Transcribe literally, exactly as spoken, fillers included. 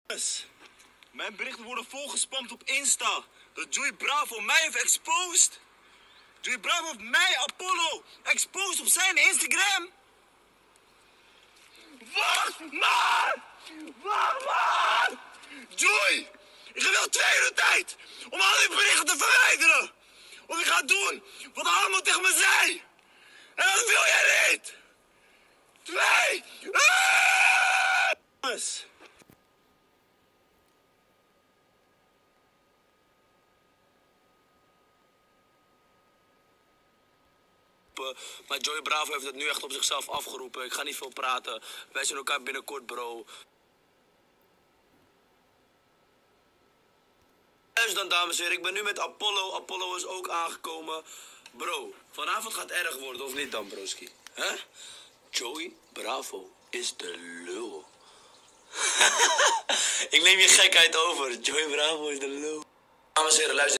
Mijn berichten worden volgespamd op Insta. Dat Joey Bravo mij heeft exposed. Joey Bravo heeft mij, Apollo, exposed op zijn Instagram. Wacht, man! Wacht, man! Joey, ik heb wel twee uur tijd om al die berichten te verwijderen. Of ik ga doen wat allemaal tegen me zei. En dat wil jij niet. Twee. Ah! Maar Joey Bravo heeft het nu echt op zichzelf afgeroepen. Ik ga niet veel praten. Wij zien elkaar binnenkort, bro. Dus dan, dames en heren, ik ben nu met Apollo. Apollo is ook aangekomen. Bro, vanavond gaat het erg worden, of niet dan, broski? Hè? Joey Bravo is de lul. Ik neem je gekheid over. Joey Bravo is de lul. Dames en heren, luister.